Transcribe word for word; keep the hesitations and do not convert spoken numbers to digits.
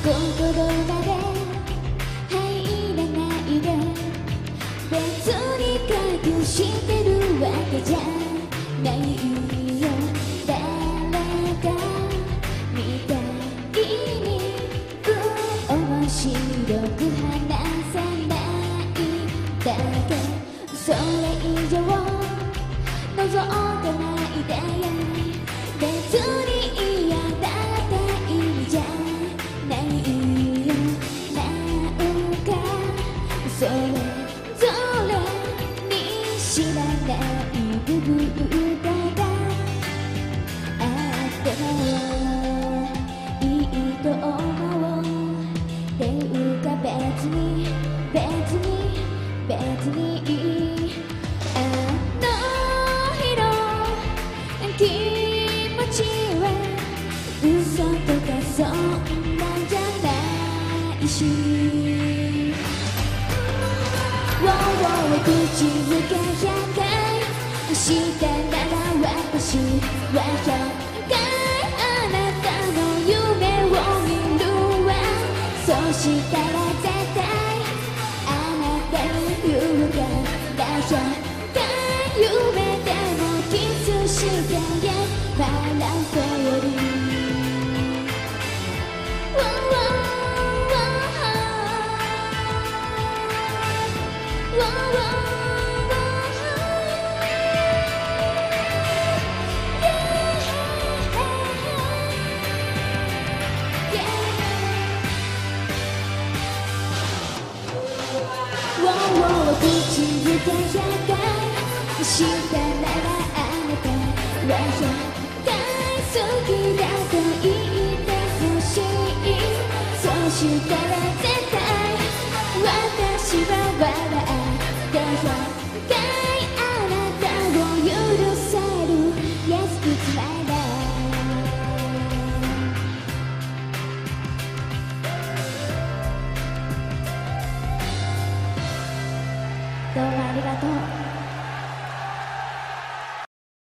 心まで入らないで別に隠してるわけじゃないよ誰かみたいに面白く話さないだけそれ以上望んでないで別に嫌だって意味じゃないよなんかそれぞれに知らない部分があってもいいと思うっていうか別に別に別にあの日の気持ちは嘘とかそんなんじゃないし Wow, wow 口づけひゃっかいしたなら私はひゃっかいあなたの夢を見るわそしたら絶対あなたに言うから